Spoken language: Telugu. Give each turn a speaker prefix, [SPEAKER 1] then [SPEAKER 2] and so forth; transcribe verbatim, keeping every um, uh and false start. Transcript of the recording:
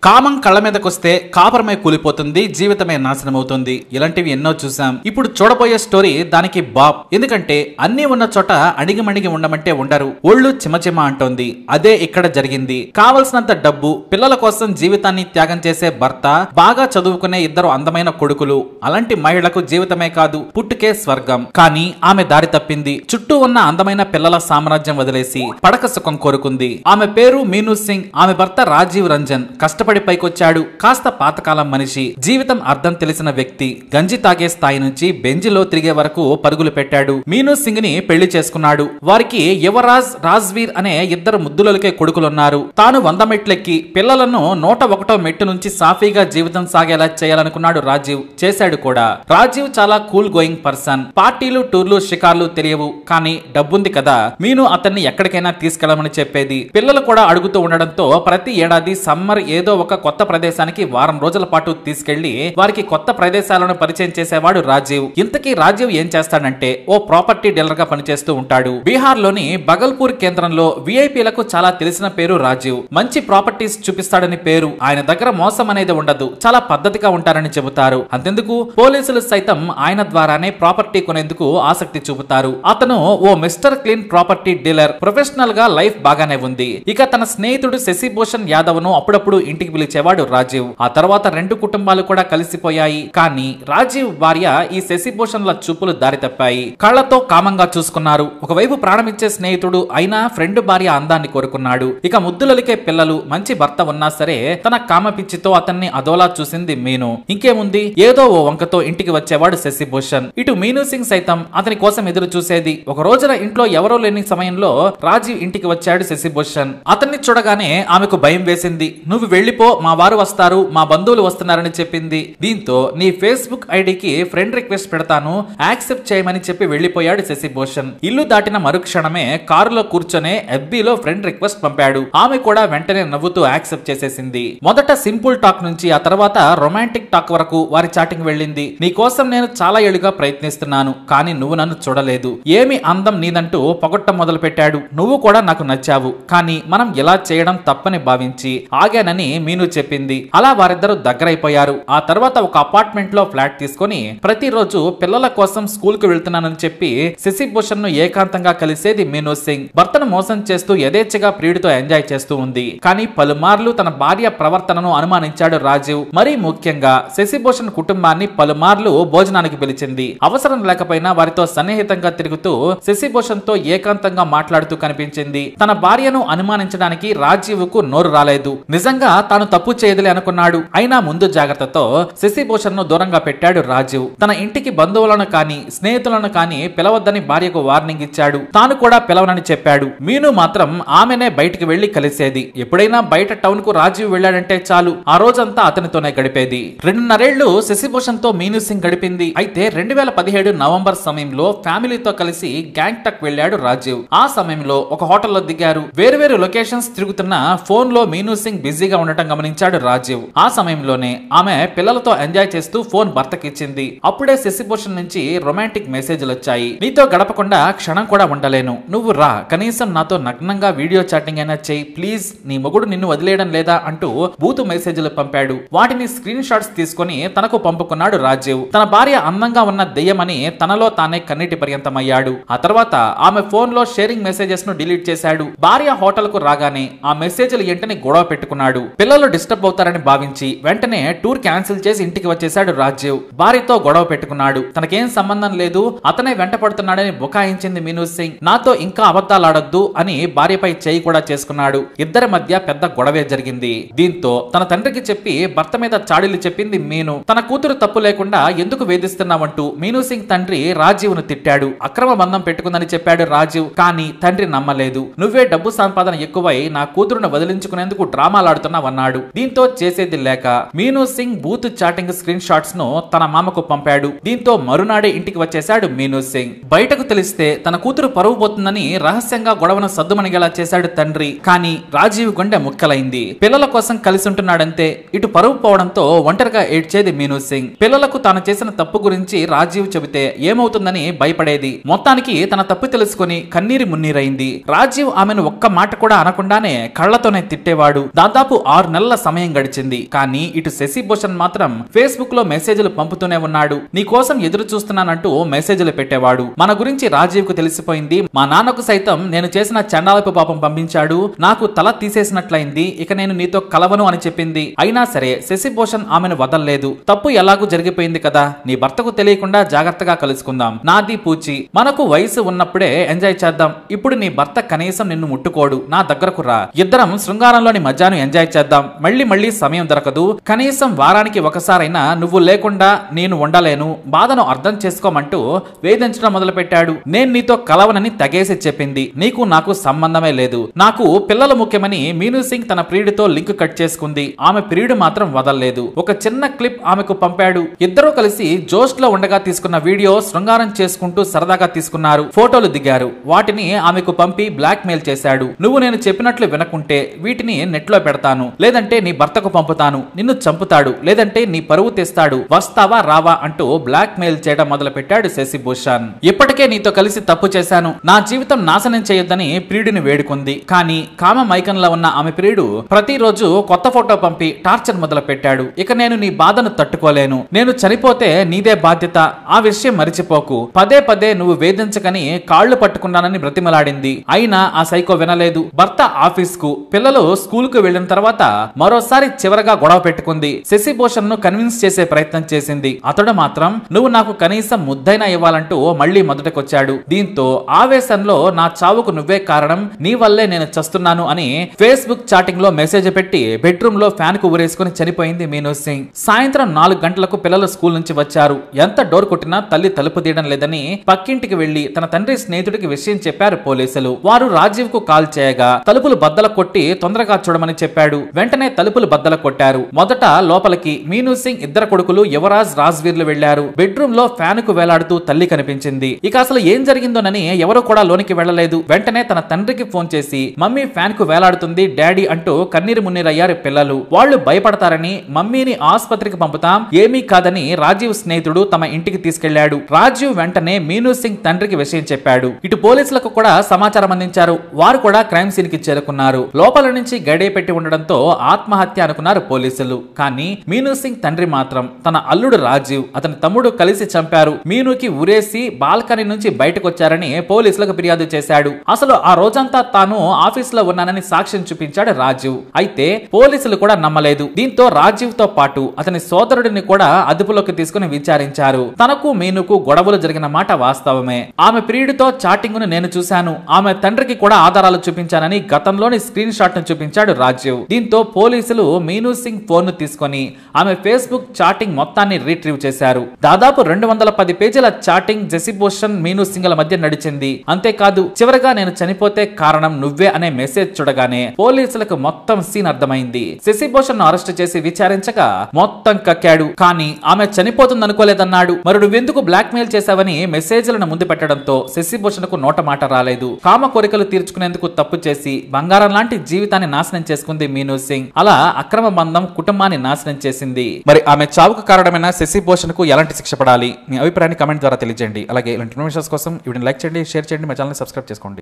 [SPEAKER 1] కామం కళ్ళ మీదకొస్తే కాపురమే కూలిపోతుంది, జీవితమే నాశనమవుతుంది. ఇలాంటివి ఎన్నో చూసాం. ఇప్పుడు చూడబోయే స్టోరీ దానికి బాబ్. ఎందుకంటే అన్ని ఉన్న చోట అణిగిమణిగి ఉండమంటే ఉండరు, ఒళ్ళు చిమచిమ అంటోంది. అదే ఇక్కడ జరిగింది. కావలసినంత డబ్బు, పిల్లల కోసం జీవితాన్ని త్యాగం చేసే భర్త, బాగా చదువుకునే ఇద్దరు అందమైన కొడుకులు. అలాంటి మహిళకు జీవితమే కాదు, పుట్టుకే స్వర్గం. కానీ ఆమె దారి తప్పింది. చుట్టూ ఉన్న అందమైన పిల్లల సామ్రాజ్యం వదిలేసి పడక సుఖం కోరుకుంది. ఆమె పేరు మీనూ సింగ్. ఆమె భర్త రాజీవ్ రంజన్. కష్టపడి పైకొచ్చాడు. కాస్త పాతకాలం మనిషి, జీవితం అర్థం తెలిసిన వ్యక్తి. గంజి తాగే స్థాయి నుంచి బెంజిలో తిరిగే వరకు పరుగులు పెట్టాడు. మీనూ సింగ్ ని పెళ్లి చేసుకున్నాడు. వారికి యువరాజ్, రాజ్వీర్ అనే ఇద్దరు ముద్దులకే కొడుకులున్నారు. తాను వంద మెట్లెక్కి పిల్లలను నూట ఒకటో మెట్టు నుంచి సాఫీగా జీవితం సాగేలా చేయాలనుకున్నాడు రాజీవ్. చేశాడు కూడా. రాజీవ్ చాలా కూల్ గోయింగ్ పర్సన్. పార్టీలు, టూర్లు, షికార్లు తెలియవు. కానీ డబ్బుంది కదా, మీను అతన్ని ఎక్కడికైనా తీసుకెళ్లమని చెప్పేది. పిల్లలు కూడా అడుగుతూ ఉండడంతో ప్రతి ఏడాది సమ్మర్ ఏదో ఒక కొత్త ప్రదేశానికి వారం రోజుల పాటు తీసుకెళ్లి వారికి కొత్త ప్రదేశాలను పరిచయం చేసేవాడు రాజీవ్. ఇంతకీ రాజీవ్ ఏం చేస్తాడంటే ఓ ప్రాపర్టీ డీలర్ గా పనిచేస్తూ ఉంటాడు. బీహార్ లోని బగల్పూర్ కేంద్రంలో విఐపీలకు చాలా తెలిసిన పేరు రాజీవ్. మంచి ప్రాపర్టీస్ చూపిస్తాడని పేరు. ఆయన దగ్గర మోసం అనేది ఉండదు. చాలా పద్ధతిగా ఉంటారని చెబుతారు. అంతెందుకు, పోలీసులు సైతం ఆయన ద్వారానే ప్రాపర్టీ కొనేందుకు ఆసక్తి చూపుతారు. అతను ఓ mister clean property dealer. Professional గా లైఫ్ బాగానే ఉంది. ఇక తన స్నేహితుడు శశిభూషణ్ యాదవ్ ను అప్పుడప్పుడు ఇంటికి పిలిచేవాడు రాజీవ్. ఆ తర్వాత రెండు కుటుంబాలు కూడా కలిసిపోయాయి. కానీ రాజీవ్ భార్య ఈ శశిభూషణ్ల చూపులు దారి తప్పాయి. కళ్లతో కామంగా చూసుకున్నారు. ఒకవైపు ప్రాణమిచ్చే స్నేహితుడు అయినా ఫ్రెండ్ భార్య అందాన్ని కోరుకున్నాడు. ఇక ముద్దులలికే పిల్లలు, మంచి భర్త ఉన్నా సరే తన కామ పిచ్చితో అతన్ని అదోలా చూసింది మీను. ఇంకేముంది, ఏదో ఓ వంకతో ఇంటికి వచ్చేవాడు శశిభూషణ్. ఇటు మీనూ సింగ్ సైతం అతని కోసం ఎదురు చూసేది. ఒక రోజున ఇంట్లో ఎవరో లేని సమయంలో రాజీవ్ ఇంటికి వచ్చాడు శశిభూషణ్. అతన్ని చూడగానే ఆమెకు భయం వేసింది. నువ్వు వెళ్లిపో, మా వారు వస్తారు, మా బంధువులు వస్తున్నారని చెప్పింది. దీంతో నీ ఫేస్బుక్ ఐడికి ఫ్రెండ్ రిక్వెస్ట్ పెడతాను, యాక్సెప్ట్ చేయమని చెప్పి వెళ్లిపోయాడు శశిభూషణ్. ఇల్లు దాటిన మరుక్షణమే కారులో కూర్చొనే ఎఫ్బీలో ఫ్రెండ్ రిక్వెస్ట్ పంపాడు. ఆమె కూడా వెంటనే నవ్వుతూ యాక్సెప్ట్ చేసేసింది. మొదట సింపుల్ టాక్ నుంచి ఆ తర్వాత రొమాంటిక్ టాక్ వరకు వారి చాటింగ్ వెళ్ళింది. నీ కోసం నేను చాలా ఏళ్లుగా ప్రయత్నిస్తున్నాను, కానీ నువ్వు నన్ను చూడలేదు. ఏమి అందం నీదంటూ పొగట్టం మొదలు పెట్టాడు. నువ్వు కూడా నాకు నచ్చావు, కానీ మనం ఇలా చేయడం తప్పని భావించి ఆగానని మీను చెప్పింది. అలా వారిద్దరూ దగ్గరైపోయారు. ఆ తర్వాత ఒక అపార్ట్మెంట్ లో ఫ్లాట్ తీసుకుని ప్రతిరోజు పిల్లల కోసం స్కూల్ కు వెళ్తున్నానని చెప్పి శశిభూషణ్ ను ఏకాంతంగా కలిసేది మీనూ సింగ్. భర్తను మోసం చేస్తూ యథేచ్ఛగా ప్రియుడితో ఎంజాయ్ చేస్తూ ఉంది. కానీ పలుమార్లు తన భార్య ప్రవర్తనను అనుమానించాడు రాజీవ్. మరీ ముఖ్యంగా శశిభూషణ్ కుటుంబాన్ని పలుమార్లు భోజనానికి పిలిచింది. అవసరం లేకపోయినా వారితో సన్నిహితంగా తిరుగుతూ శశిభూషణ్ తో ఏకాంతంగా మాట్లాడుతూ కనిపించింది. తన భార్యను అనుమానించడానికి రాజీవ్ కు నోరు రాలేదు. నిజంగా తాను తప్పు చేయదులే అనుకున్నాడు. అయినా ముందు జాగ్రత్తతో శశిభూషణ్ ను దూరంగా పెట్టాడు రాజీవ్. తన ఇంటికి బంధువులను కానీ స్నేహితులను కానీ పిలవద్దని భార్యకు వార్నింగ్ ఇచ్చాడు. తాను కూడా పిలవనని చెప్పాడు. మీను మాత్రం ఆమెనే బయటికి వెళ్లి కలిసేది. ఎప్పుడైనా బయట టౌన్ కు రాజీవ్ వెళ్లాడంటే చాలు, ఆ రోజంతా అతనితోనే గడిపేది. రెండున్నరేళ్లు శశిభూషణ్ తో మీనూ సింగ్ గడిపింది. అయితే రెండు వేల పదిహేడు నవంబర్ సమయంలో ఫ్యామిలీతో కలిసి గ్యాంగ్టక్ వెళ్లాడు రాజీవ్. ఆ సమయంలో ఒక హోటల్లో దిగారు. వేరువేరు లొకేషన్స్ తిరుగుతున్న ఫోన్ లో మీనూ సింగ్ బిజీగా ఉండటం గమనించాడు రాజీవ్. ఆ సమయంలోనే ఆమె పిల్లలతో ఎంజాయ్ చేస్తూ ఫోన్ భర్తకిచ్చింది. అప్పుడే శశిభూషణ్ నుంచి రొమాంటిక్ మెసేజ్లు వచ్చాయి. నీతో గడపకుండా క్షణం కూడా ఉండలేను, నువ్వు రా, కనీసం నాతో నగ్నంగా వీడియో చాటింగ్ అయినా చెయ్యి ప్లీజ్, నీ మొగుడు నిన్ను వదిలేయడం లేదా అంటూ బూతు మెసేజ్లు పంపాడు. వాటిని స్క్రీన్ షాట్స్ తీసుకుని తనకు పంపుకున్నాడు రాజీవ్. తన భార్య అందంగా ఉన్న దెయ్యమని తనలో తానే కన్నీటి పర్యంతమయ్యాడు. ఆ తర్వాత ఆమె ఫోన్ లో షేరింగ్ మెసేజెస్ ను డిలీట్ చేశాడు. భార్య హోటల్ కు రాగానే ఆ మెసేజ్లు ఏంటని గొడవ పెట్టుకున్నాడు. పిల్లలు డిస్టర్బ్ అవుతారని భావించి వెంటనే టూర్ క్యాన్సిల్ చేసి ఇంటికి వచ్చేశాడు రాజీవ్. భార్యతో గొడవ పెట్టుకున్నాడు. తనకేం సంబంధం లేదు, అతనే వెంట పడుతున్నాడని బుకాయించింది మీనూ సింగ్. నాతో ఇంకా అబద్ధాలాడొద్దు అని భార్యపై చేయి కూడా చేసుకున్నాడు. ఇద్దరి మధ్య పెద్ద గొడవే జరిగింది. దీంతో తన తండ్రికి చెప్పి భర్త మీద చాడీలు చెప్పింది మీను. తన కూతురు తప్పు లేకుండా ఎందుకు వేధిస్తున్నావంటూ మీనూ సింగ్ తండ్రి రాజీవ్ ను తిట్టాడు. అక్రమ బంధం పెట్టుకుందని చెప్పాడు రాజీవ్. కానీ తండ్రి నమ్మలేదు. నువ్వే డబ్బు సంపాదన ఎక్కువై నా కూతురును వదిలించుకునేందుకు డ్రామాలాడుతున్నావన్నాడు. దీంతో చేసేది లేక మీనూ సింగ్ బూత్ చాటింగ్ స్క్రీన్ షాట్స్ ను తన మామకు పంపాడు. దీంతో మరునాడే ఇంటికి వచ్చేశాడు మీనూ సింగ్. బయటకు తెలిస్తే తన కూతురు పరువు పోతుందని రహస్యంగా గొడవను సద్దుమణిగేలా చేశాడు తండ్రి. కానీ రాజీవ్ గుండె ముక్కలైంది. పిల్లల కోసం కలిసి ఉంటున్నాడంతే ఇటు పరువు పోవడంతో ఒంటరిగా ఏడ్చేది మీనూ సింగ్. పిల్లలకు తాను చేసిన తప్పు గురించి రాజీవ్ చెబితే ఏమవుతుందని భయపడేది. మొత్తానికి తన తప్పు తెలుసుకుని కన్నీరు మున్నీరైంది. రాజీవ్ ఆమెను ఒక్క మాట కూడా అనకుండానే కళ్లతోనే తిట్టేవాడు. దాదాపు ఆరు నెలల సమయం గడిచింది. కానీ ఇటు శశిభూషణ్ మాత్రం ఫేస్బుక్ లో మెసేజ్లు పంపుతూనే ఉన్నాడు. నీ కోసం ఎదురు చూస్తున్నానంటూ మెసేజ్లు పెట్టేవాడు. మన గురించి రాజీవ్ కు తెలిసిపోయింది. మా నాన్నకు సైతం నేను చేసిన చండాలపు పాపం పంపించాడు. నాకు తల తీసేసినట్లయింది. ఇక నేను నీతో కలవను అని చెప్పింది. అయినా సరే శశిభూషణ్ ఆమెను వదల్లేదు. తప్పు ఎలాగూ జరిగిపోయింది కదా, నీ భర్తకు తెలియకుండా జాగ్రత్తగా కలుసుకుందాం. నాది పూచి, మనకు వయసు ఉన్నప్పుడే ఎంజాయ్ చేద్దాం. ఇప్పుడు నీ భర్త కనీసం నిన్ను ముట్టుకోడు, నా దగ్గరకు రా. ఇద్దరం శృంగారంలోని మధ్యాహ్నం ఎంజాయ్ చేద్దాం. మళ్ళీ మళ్ళీ సమయం దొరకదు. కనీసం వారానికి ఒకసారైనా నువ్వు లేకుండా నేను ఉండలేను. బాధను అర్థం చేసుకోమంటూ వేధించడం మొదలు పెట్టాడు. నేను నీతో కలవనని తెగేసి చెప్పింది. నీకు నాకు సంబంధమే లేదు. నాకు పిల్లలు ముఖ్యమని మీనూ సింగ్ తన ప్రియుడితో లింక్ కట్ చేసుకుంది. ఆమె ప్రియుడు మాత్రం వదల్లేదు. ఒక చిన్న క్లిప్ ఆమెకు పంపాడు. ఇద్దరూ కలిసి జోష్ లో ఉండగా తీసుకున్న వీడియో శృంగారం చేసుకుంటూ సరదాగా తీసుకున్నారు. ఫోటోలు దిగారు. వాటిని ఆమెకు పంపి బ్లాక్ మెయిల్ చేశాడు. నువ్వు నేను చెప్పినట్లు వినకుంటే వీటిని నెట్ లో పెడతాను, లేదంటే నీ భర్తకు పంపుతాను. నిన్ను చంపుతాడు, లేదంటే నీ పరువు తెస్తాడు. వస్తావా రావా అంటూ బ్లాక్ మెయిల్ చేయడం మొదలు పెట్టాడు శశిభూషణ్. ఇప్పటికే నీతో కలిసి తప్పు చేశాను, నా జీవితం నాశనం చేయొద్దని ప్రియుడిని వేడుకుంది. కానీ కామ మైకంలో ఉన్న ఆమె ప్రియుడు ప్రతిరోజు కొత్త ఫోటో పంపి టార్చర్ మొదలు పెట్టాడు. ఇక నేను నీ బాధను తట్టుకోలేను. నేను చనిపోతే నీదే బాధ్యత. ఆ విషయం మరిచిపోకు. పదే పదే నువ్వు వేధించకని కాళ్లు పట్టుకున్నానని బ్రతిమలాడింది. అయినా ఆ సైకో వినలేదు. భర్త ఆఫీస్ కు, పిల్లలు స్కూల్ కు వెళ్లిన తర్వాత మరోసారి చివరగా గొడవ పెట్టుకుంది. శశిభూషణ్ ను కన్విన్స్ చేసే ప్రయత్నం చేసింది. అతడు మాత్రం నువ్వు నాకు కనీసం ముద్దైనా ఇవ్వాలంటూ మళ్లీ మొదటకొచ్చాడు. దీంతో ఆవేశంలో నా చావుకు నువ్వే కారణం, నీ వల్లే నేను చస్తున్నాను అని ఫేస్బుక్ చాటింగ్ లో మెసేజ్ పెట్టి బెడ్రూమ్ లో ఫ్యాన్ కు ఊరేసుకుని చనిపోయింది మీనూ సింగ్. సాయంత్రం నాలుగు గంటలకు పిల్లలు స్కూల్ నుంచి వచ్చారు. ఎంత డోర్ కొట్టినా తల్లి తలుపు తీయడం లేదని పక్కింటికి వెళ్లి తన తండ్రి స్నేహితుడికి విషయం చెప్పారు పోలీసులు. వారు రాజీవ్ కు కాల్ చేయగా తలుపులు బద్దల కొట్టి తొందరగా చూడమని చెప్పాడు. వెంటనే తలుపులు బద్దల కొట్టారు. మొదట లోపలికి మీనూ సింగ్ ఇద్దరు కొడుకులు యువరాజ్, రాజ్వీర్లు వెళ్లారు. బెడ్రూమ్ లో ఫ్యాన్ కు వేలాడుతూ తల్లి కనిపించింది. ఇక అసలు ఏం జరిగిందోనని ఎవరు కూడా లోనికి వెళ్లలేదు. వెంటనే తన తండ్రికి ఫోన్ చేసి మమ్మీ ఫ్యాన్ కు వేలాడుతుంది డాడీ అంటూ కన్నీరు మున్నీరయ్యారు పిల్లలు. వాళ్ళు భయపడతారని మమ్మీని ఆసుపత్రికి పంపుతాం, ఏమీ కాదని రాజీవ్ స్నేహితుడు తమ ఇంటికి తీసుకెళ్లాడు. రాజీవ్ వెంటనే మీనూ సింగ్ తండ్రికి విషయం చెప్పాడు. ఇటు పోలీసులకు కూడా సమాచారం అందించారు. వారు కూడా క్రైమ్ సీన్ కి చేరుకున్నారు. లోపల నుంచి గడియ పెట్టి ఉండడంతో ఆత్మహత్య అనుకున్నారు పోలీసులు. కానీ మీనూ సింగ్ తండ్రి మాత్రం తన అల్లుడు రాజీవ్, అతని తమ్ముడు కలిసి చంపారు. మీనూకి ఉరేసి బాల్కనీ నుంచి బయటకు వచ్చారని పోలీసులకు ఫిర్యాదు చేశాడు. అసలు ఆ రోజంతా తాను ఆఫీస్ లో ఉన్నానని సాక్ష్యం చూపించాడు రాజీవ్. అయితే పోలీసులు కూడా నమ్మలేదు. దీంతో రాజీవ్ తో పాటు అతని సోదరుడిని కూడా అదుపులోకి తీసుకుని విచారించారు. తనకు మీనుకు గొడవలు జరిగిన మాట వాస్తవమే. ఆమె ప్రియుడితో చాటింగ్ ను నేను చూశాను. ఆమె తండ్రికి కూడా ఆధారాలు చూపించానని గతంలోని స్క్రీన్ షాట్ ను చూపించాడు రాజీవ్. దీంతో పోలీసులు మీనూ సింగ్ ఫోన్ ను తీసుకుని ఆమె ఫేస్బుక్ చాటింగ్ మొత్తాన్ని రీట్రీవ్ చేశారు. దాదాపు రెండు వందల పది పేజీల చాటింగ్ శశిభూషణ్, మీనూ సింగ్ ల మధ్య నడిచింది. అంతేకాదు చివరగా నేను చనిపోతే కారణం నువ్వే అనే మెసేజ్ చూడగానే పోలీసులకు మొత్తం సీన్ అర్థమైంది. శశిభూషణ్ ను అరెస్ట్ చేసి విచారించగా మొత్తం కక్కాడు. కానీ ఆమె చనిపోతుంది అనుకోలేదన్నాడు. మరి నువ్వెందుకు బ్లాక్ మెయిల్ చేశావని మెసేజ్లను ముందు పెట్టడంతో శశిభూషణ్ కు నోట మాట రాలేదు. కామ కోరికలు తీర్చుకునేందుకు తప్పు చేసి బంగారం లాంటి జీవితాన్ని నాశనం చేసుకుంది మీనూ సింగ్. అలా అక్రమ బంధం కుటుంబాన్ని నాశనం చేసింది. మరి ఆమె చావుకు కారణమైన శశిభూషణ్ కు ఎలాంటి శిక్ష పడాలి? మీ అభిప్రాయాన్ని కమెంట్ ద్వారా తెలియజేయండి. అలాగే ఇలాంటి ఇన్ఫర్మేషన్స్ కోసం వీడియోని లైక్ చేయండి, షేర్ చేయండి, మా ఛానల్ సబ్స్క్రైబ్ చేసుకోండి.